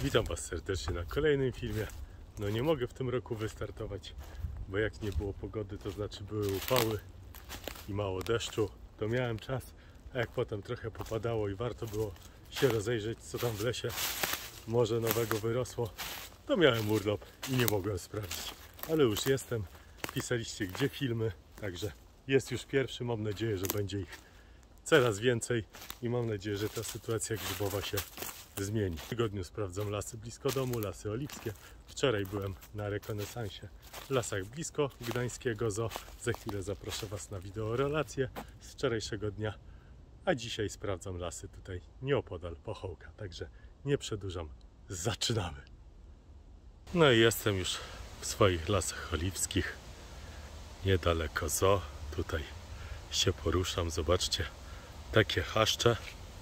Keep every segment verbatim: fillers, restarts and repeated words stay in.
Witam Was serdecznie na kolejnym filmie. No nie mogę w tym roku wystartować, bo jak nie było pogody, to znaczy były upały i mało deszczu, to miałem czas, a jak potem trochę popadało i warto było się rozejrzeć, co tam w lesie może nowego wyrosło, to miałem urlop i nie mogłem sprawdzić. Ale już jestem, pisaliście gdzie filmy, także jest już pierwszy, mam nadzieję, że będzie ich coraz więcej i mam nadzieję, że ta sytuacja grzybowa się zmieni. W tygodniu sprawdzam lasy blisko domu, lasy oliwskie. Wczoraj byłem na rekonesansie w lasach blisko Gdańskiego Zoo. Za chwilę zaproszę Was na wideo relację z wczorajszego dnia. A dzisiaj sprawdzam lasy tutaj nieopodal Pochołka. Także nie przedłużam, zaczynamy. No i jestem już w swoich lasach oliwskich. Niedaleko zoo. Tutaj się poruszam. Zobaczcie, takie chaszcze.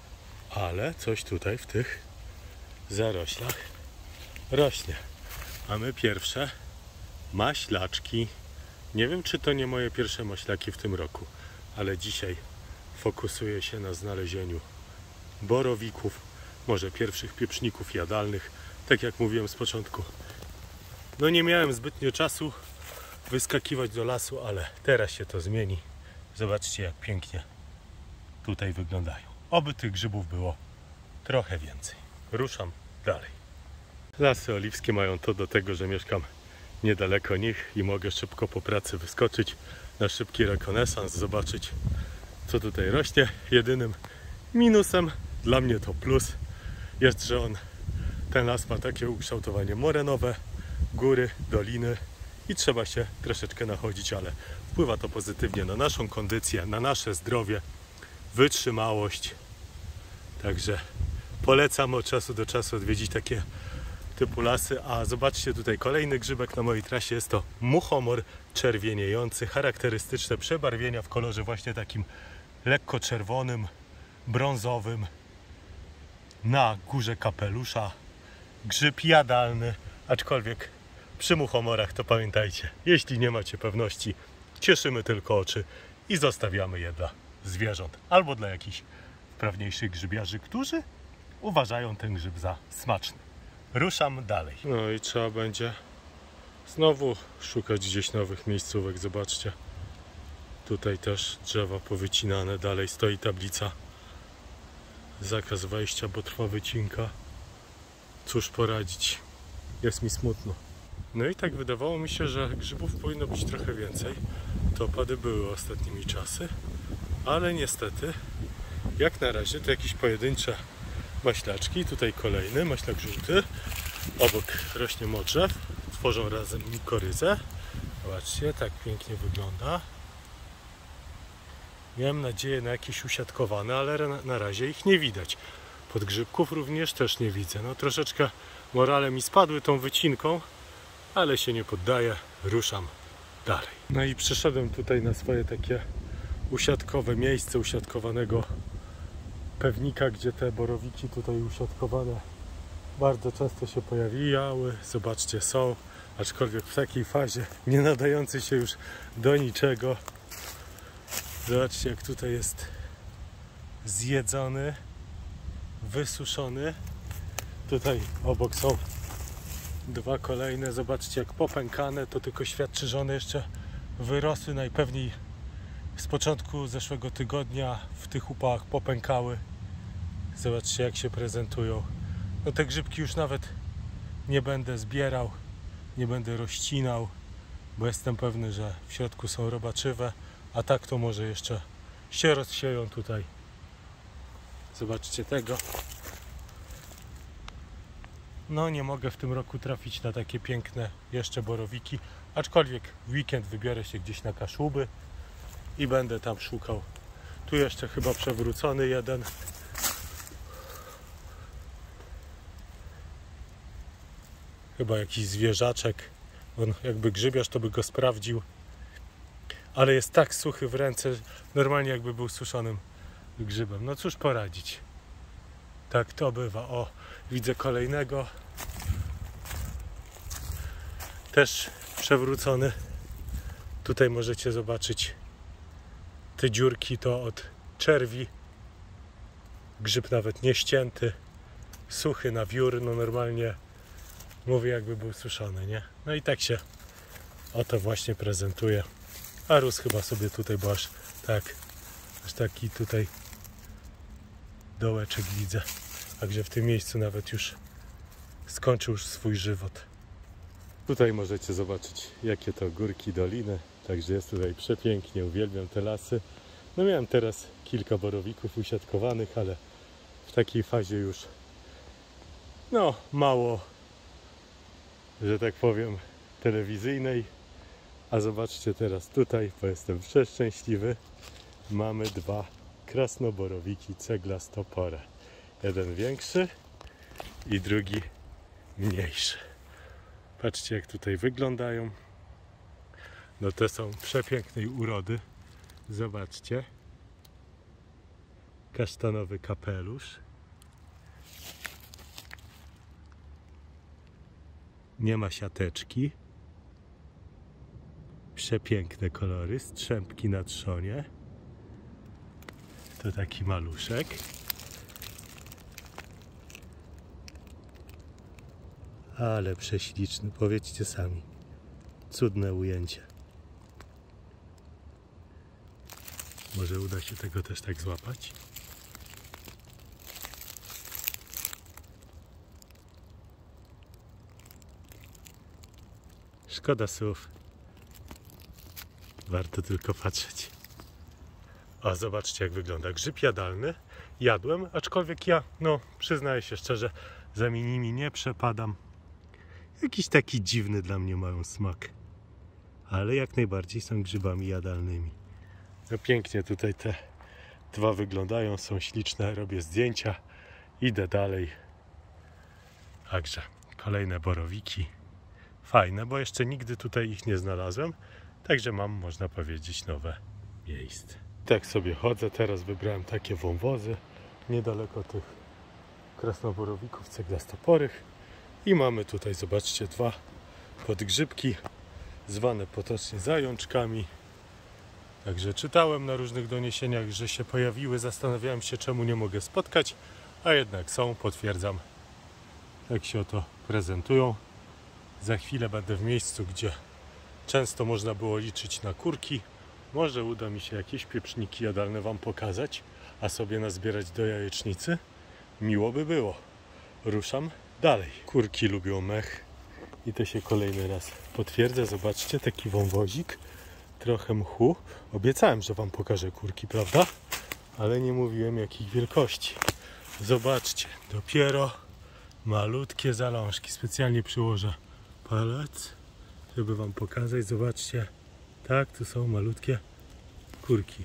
Ale coś tutaj w tych zaroślach rośnie. Mamy pierwsze maślaczki. Nie wiem, czy to nie moje pierwsze maślaki w tym roku, ale dzisiaj fokusuję się na znalezieniu borowików, może pierwszych pieczników jadalnych. Tak jak mówiłem z początku, no nie miałem zbytnio czasu wyskakiwać do lasu, ale teraz się to zmieni. Zobaczcie, jak pięknie tutaj wyglądają. Oby tych grzybów było trochę więcej. Ruszam dalej. Lasy oliwskie mają to do tego, że mieszkam niedaleko nich i mogę szybko po pracy wyskoczyć na szybki rekonesans, zobaczyć, co tutaj rośnie. Jedynym minusem, dla mnie to plus, jest, że on, ten las ma takie ukształtowanie morenowe, góry, doliny i trzeba się troszeczkę nachodzić, ale wpływa to pozytywnie na naszą kondycję, na nasze zdrowie, wytrzymałość. Także polecam od czasu do czasu odwiedzić takie typu lasy. A zobaczcie, tutaj kolejny grzybek na mojej trasie. Jest to muchomor czerwieniejący. Charakterystyczne przebarwienia w kolorze właśnie takim lekko czerwonym, brązowym. Na górze kapelusza. Grzyb jadalny, aczkolwiek przy muchomorach to pamiętajcie, jeśli nie macie pewności, cieszymy tylko oczy i zostawiamy je dla zwierząt albo dla jakichś wprawniejszych grzybiarzy, którzy uważają ten grzyb za smaczny. Ruszam dalej. No i trzeba będzie znowu szukać gdzieś nowych miejscówek. Zobaczcie, tutaj też drzewa powycinane. Dalej stoi tablica zakaz wejścia, bo trwa wycinka. Cóż poradzić, jest mi smutno. No i tak wydawało mi się, że grzybów powinno być trochę więcej. To opady były ostatnimi czasy, ale niestety jak na razie to jakieś pojedyncze maślaczki. Tutaj kolejny maślak żółty. Obok rośnie modrzew. Tworzą razem mikoryzę. Zobaczcie, tak pięknie wygląda. Miałem nadzieję na jakieś usiadkowane, ale na razie ich nie widać. Podgrzybków również też nie widzę. No troszeczkę morale mi spadły tą wycinką, ale się nie poddaję. Ruszam dalej. No i przyszedłem tutaj na swoje takie usiadkowe miejsce, usiadkowanego pewnika, gdzie te borowiki tutaj usiadkowane bardzo często się pojawiały. Zobaczcie, są, aczkolwiek w takiej fazie nie nadającej się już do niczego. Zobaczcie, jak tutaj jest zjedzony, wysuszony. Tutaj obok są dwa kolejne. Zobaczcie, jak popękane. To tylko świadczy, że one jeszcze wyrosły najpewniej z początku zeszłego tygodnia. W tych upałach popękały. Zobaczcie, jak się prezentują. No te grzybki już nawet nie będę zbierał, nie będę rozcinał, bo jestem pewny, że w środku są robaczywe, a tak to może jeszcze się rozsieją tutaj. Zobaczcie tego. No nie mogę w tym roku trafić na takie piękne jeszcze borowiki, aczkolwiek w weekend wybiorę się gdzieś na Kaszuby i będę tam szukał. Tu jeszcze chyba przewrócony jeden. Chyba jakiś zwierzaczek. On jakby grzybiarz, to by go sprawdził. Ale jest tak suchy w ręce, normalnie jakby był suszonym grzybem. No cóż poradzić. Tak to bywa. O, widzę kolejnego. Też przewrócony. Tutaj możecie zobaczyć te dziurki, to od czerwi. Grzyb nawet nie ścięty. suchy na wiór, no normalnie mówię, jakby był suszony, nie? No i tak się oto właśnie prezentuje. A rósł chyba sobie tutaj, bo aż tak, aż taki tutaj dołeczek widzę. Także w tym miejscu nawet już skończył już swój żywot. Tutaj możecie zobaczyć, jakie to górki, doliny. Także jest tutaj przepięknie, uwielbiam te lasy. No miałem teraz kilka borowików usiadkowanych, ale w takiej fazie już no mało, że tak powiem, telewizyjnej. A zobaczcie teraz tutaj, bo jestem przeszczęśliwy. Mamy dwa krasnoborowiki ceglastopore. Jeden większy i drugi mniejszy. Patrzcie, jak tutaj wyglądają. No te są przepięknej urody. Zobaczcie. Kasztanowy kapelusz. Nie ma siateczki. Przepiękne kolory. Strzępki na trzonie. To taki maluszek. Ale prześliczny, powiedzcie sami. Cudne ujęcie. Może uda się tego też tak złapać? Szkoda słów. Warto tylko patrzeć. O, zobaczcie, jak wygląda grzyb jadalny. Jadłem, aczkolwiek ja, no przyznaję się szczerze, za nimi nie przepadam. Jakiś taki dziwny dla mnie mają smak. Ale jak najbardziej są grzybami jadalnymi. No pięknie tutaj te dwa wyglądają, są śliczne, robię zdjęcia, idę dalej. Także kolejne borowiki. Fajne, bo jeszcze nigdy tutaj ich nie znalazłem. Także mam, można powiedzieć, nowe miejsce. Tak sobie chodzę, teraz wybrałem takie wąwozy niedaleko tych krasnoborowików ceglastoporych. I mamy tutaj, zobaczcie, dwa podgrzybki, zwane potocznie zajączkami. Także czytałem na różnych doniesieniach, że się pojawiły, zastanawiałem się, czemu nie mogę spotkać, a jednak są, potwierdzam. Tak się oto prezentują. Za chwilę będę w miejscu, gdzie często można było liczyć na kurki. Może uda mi się jakieś pieprzniki jadalne wam pokazać, a sobie nazbierać do jajecznicy. Miło by było. Ruszam dalej. Kurki lubią mech i to się kolejny raz potwierdza. Zobaczcie, taki wąwozik, trochę mchu. Obiecałem, że wam pokażę kurki, prawda? Ale nie mówiłem, jakich wielkości. Zobaczcie, dopiero malutkie zalążki. Specjalnie przyłożę palec, żeby wam pokazać. Zobaczcie, tak, tu są malutkie kurki.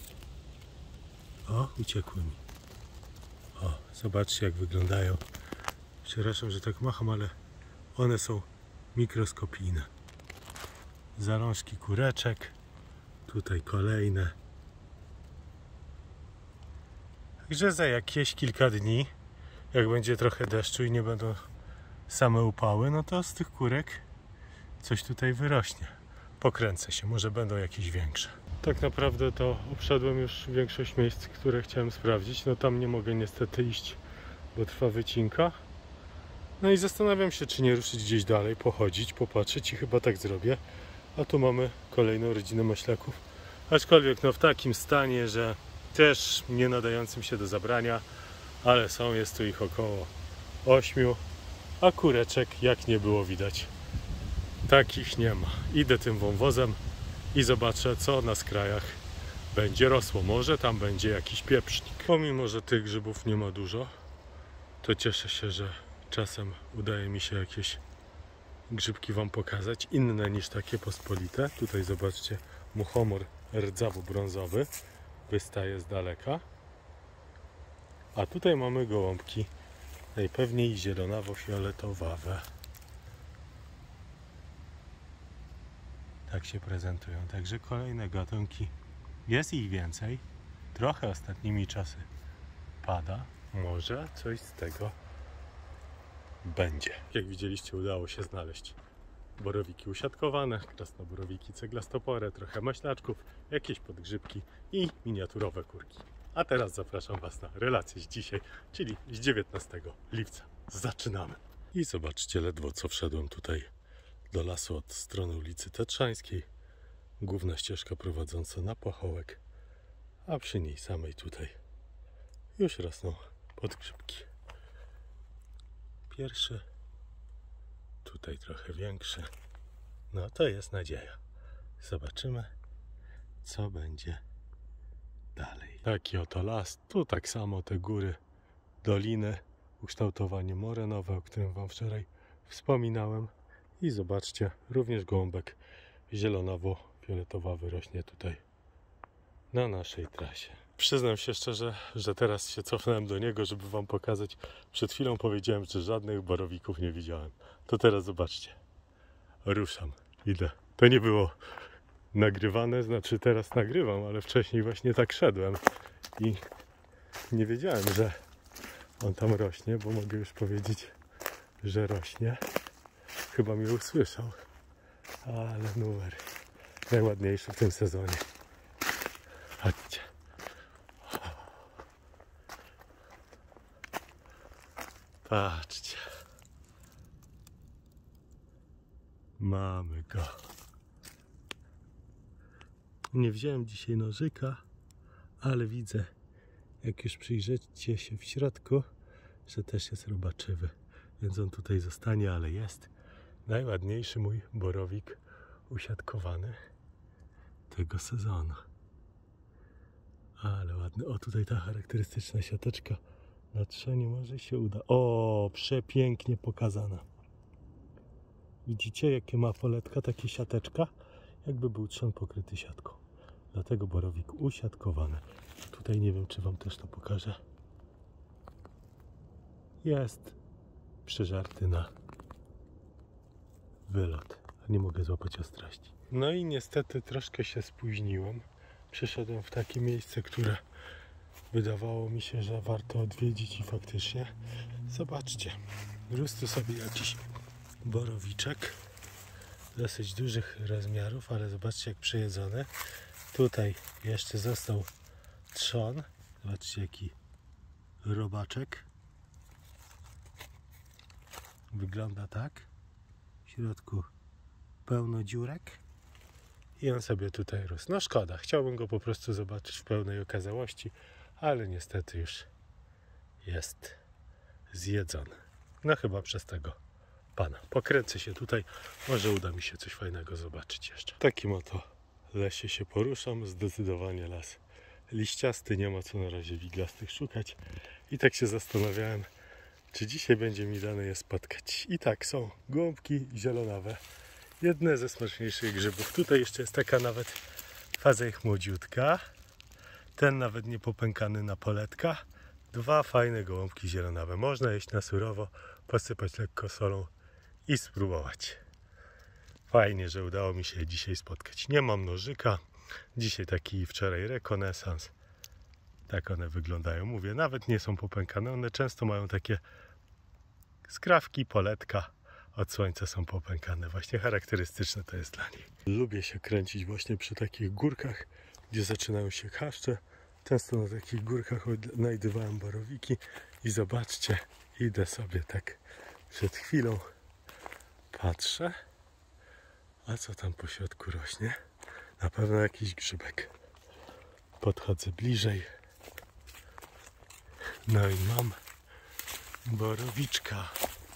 O, uciekły mi. O, zobaczcie, jak wyglądają. Przepraszam, że tak macham, ale one są mikroskopijne. Zalążki kureczek. Tutaj kolejne. Także za jakieś kilka dni, jak będzie trochę deszczu i nie będą same upały, no to z tych kurek coś tutaj wyrośnie. Pokręcę się, może będą jakieś większe. Tak naprawdę to obszedłem już większość miejsc, które chciałem sprawdzić. No tam nie mogę niestety iść, bo trwa wycinka. No i zastanawiam się, czy nie ruszyć gdzieś dalej, pochodzić, popatrzeć i chyba tak zrobię. A tu mamy kolejną rodzinę maślaków. Aczkolwiek no w takim stanie, że też nie nadającym się do zabrania, ale są, jest tu ich około ośmiu, a kureczek, jak nie było widać, takich nie ma. Idę tym wąwozem i zobaczę, co na skrajach będzie rosło. Może tam będzie jakiś pieprznik. Pomimo, że tych grzybów nie ma dużo, to cieszę się, że czasem udaje mi się jakieś grzybki wam pokazać, inne niż takie pospolite. Tutaj zobaczcie, muchomor rdzawo-brązowy wystaje z daleka. A tutaj mamy gołąbki, najpewniej zielonawo-fioletowawe. Tak się prezentują. Także kolejne gatunki. Jest ich więcej. Trochę ostatnimi czasy pada. Może coś z tego będzie. Jak widzieliście, udało się znaleźć borowiki usiadkowane, krasnoborowiki ceglastopore, trochę maślaczków, jakieś podgrzybki i miniaturowe kurki. A teraz zapraszam Was na relację z dzisiaj, czyli z dziewiętnastego lipca. Zaczynamy. I zobaczcie, ledwo co wszedłem tutaj do lasu od strony ulicy Tatrzańskiej. Główna ścieżka prowadząca na pachołek, a przy niej samej tutaj już rosną podgrzybki. Pierwszy, tutaj trochę większy. No to jest nadzieja. Zobaczymy, co będzie dalej. Taki oto las. Tu tak samo te góry, doliny, ukształtowanie morenowe, o którym Wam wczoraj wspominałem. I zobaczcie, również gołąbek zielonawo-fioletowawy rośnie tutaj na naszej trasie. Przyznam się szczerze, że teraz się cofnąłem do niego, żeby Wam pokazać. Przed chwilą powiedziałem, że żadnych borowików nie widziałem. To teraz zobaczcie. Ruszam. Idę. To nie było nagrywane, znaczy teraz nagrywam, ale wcześniej właśnie tak szedłem i nie wiedziałem, że on tam rośnie, bo mogę już powiedzieć, że rośnie. Chyba mnie usłyszał. Ale numer najładniejszy w tym sezonie. Chodźcie. Patrzcie. Mamy go. Nie wziąłem dzisiaj nożyka, ale widzę, jak już przyjrzycie się w środku, że też jest robaczywy. Więc on tutaj zostanie, ale jest najładniejszy mój borowik usiadkowany tego sezonu. Ale ładny. O, tutaj ta charakterystyczna siateczka na trzeniu może się uda. O, przepięknie pokazana. Widzicie, jakie ma poletka, takie siateczka? Jakby był trzon pokryty siatką. Dlatego borowik usiadkowany. Tutaj nie wiem, czy Wam też to pokażę. Jest przyżarty na wylot. Nie mogę złapać ostrości. No i niestety troszkę się spóźniłem. Przyszedłem w takie miejsce, które wydawało mi się, że warto odwiedzić i faktycznie. Zobaczcie. Rósł tu sobie jakiś borowiczek. Dosyć dużych rozmiarów, ale zobaczcie, jak przejedzone. Tutaj jeszcze został trzon. Zobaczcie, jaki robaczek. Wygląda tak. W środku pełno dziurek. I on sobie tutaj rósł. No szkoda, chciałbym go po prostu zobaczyć w pełnej okazałości, ale niestety już jest zjedzony. No chyba przez tego pana. Pokręcę się tutaj, może uda mi się coś fajnego zobaczyć jeszcze. W takim oto lesie się poruszam, zdecydowanie las liściasty, nie ma co na razie wiglastych szukać. I tak się zastanawiałem, czy dzisiaj będzie mi dane je spotkać. I tak, są gołąbki zielonawe. Jedne ze smaczniejszych grzybów. Tutaj jeszcze jest taka nawet faza ich młodziutka. Ten nawet nie popękany na poletka. Dwa fajne gołąbki zielonawe. Można jeść na surowo, posypać lekko solą i spróbować. Fajnie, że udało mi się dzisiaj spotkać. Nie mam nożyka. Dzisiaj taki wczoraj rekonesans. Tak one wyglądają. Mówię, nawet nie są popękane. One często mają takie skrawki, poletka. Od słońca są popękane. Właśnie charakterystyczne to jest dla nich. Lubię się kręcić właśnie przy takich górkach, gdzie zaczynają się chaszcze. Często na takich górkach znajdowałem borowiki. I zobaczcie, idę sobie tak przed chwilą. Patrzę. A co tam po środku rośnie? Na pewno jakiś grzybek. Podchodzę bliżej. No i mam borowiczka.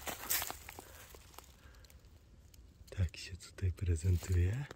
Tak się tutaj prezentuje.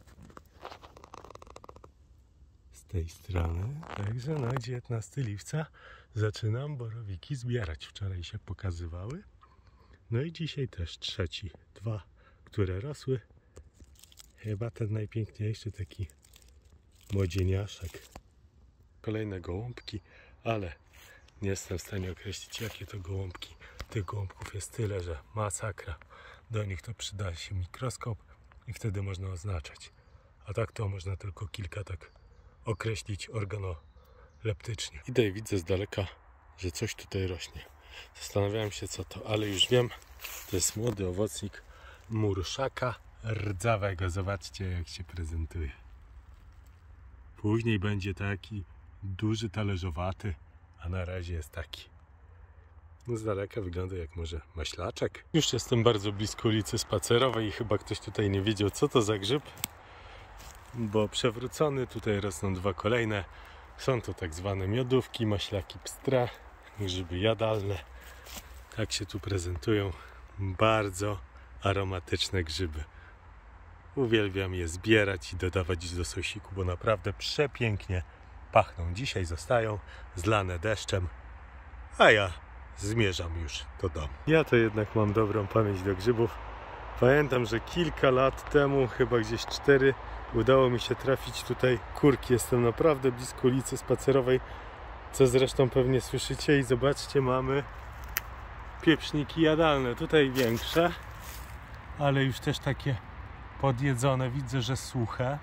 Z tej strony. Także na dziewiętnastego lipca zaczynam borowiki zbierać. Wczoraj się pokazywały. No i dzisiaj też trzeci. Dwa, które rosły. Chyba ten najpiękniejszy, taki młodzieniaszek. Kolejne gołąbki, ale nie jestem w stanie określić, jakie to gołąbki. Tych gołąbków jest tyle, że masakra. Do nich to przyda się mikroskop i wtedy można oznaczać. A tak to można tylko kilka tak określić organoleptycznie. Idę i widzę z daleka, że coś tutaj rośnie. Zastanawiałem się, co to, ale już wiem. To jest młody owocnik murszaka rdzawego. Zobaczcie, jak się prezentuje. Później będzie taki duży, talerzowaty, a na razie jest taki. No z daleka wygląda jak może maślaczek. Już jestem bardzo blisko ulicy Spacerowej i chyba ktoś tutaj nie wiedział, co to za grzyb, bo przewrócony, tutaj rosną dwa kolejne. Są to tak zwane miodówki, maślaki pstra, grzyby jadalne. Tak się tu prezentują. Bardzo aromatyczne grzyby. Uwielbiam je zbierać i dodawać do sosiku, bo naprawdę przepięknie pachną. Dzisiaj zostają zlane deszczem, a ja zmierzam już do domu. Ja to jednak mam dobrą pamięć do grzybów. Pamiętam, że kilka lat temu, chyba gdzieś cztery, udało mi się trafić tutaj kurki. Jestem naprawdę blisko ulicy Spacerowej, co zresztą pewnie słyszycie. I zobaczcie, mamy pieprzniki jadalne. Tutaj większe, ale już też takie podjedzone. Widzę, że suche,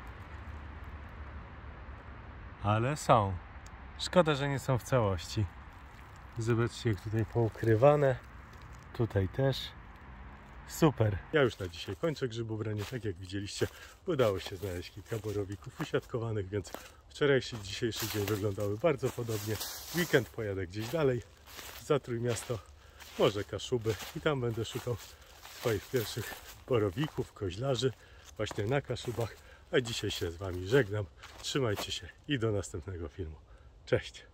ale są. Szkoda, że nie są w całości. Zobaczcie, jak tutaj poukrywane. Tutaj też. Super. Ja już na dzisiaj kończę grzybobranie. Tak jak widzieliście, udało się znaleźć kilka borowików usiadkowanych, więc wczorajszy i dzisiejszy dzień wyglądały bardzo podobnie. W weekend pojadę gdzieś dalej, za Trójmiasto, może Kaszuby, i tam będę szukał swoich pierwszych borowików, koźlarzy właśnie na Kaszubach. A dzisiaj się z Wami żegnam. Trzymajcie się i do następnego filmu. Cześć!